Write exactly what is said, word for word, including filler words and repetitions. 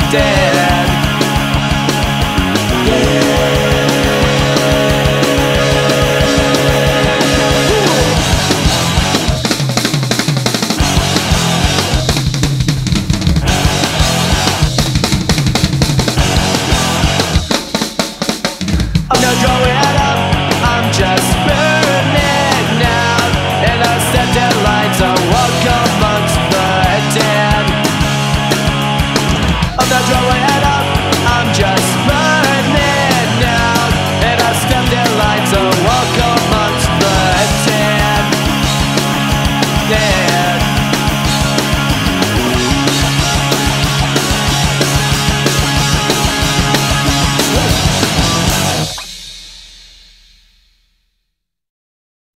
dead. I'm not growing up, I'm just burning out in the set deadlines. I walk amongst the dead. I'm not growing up.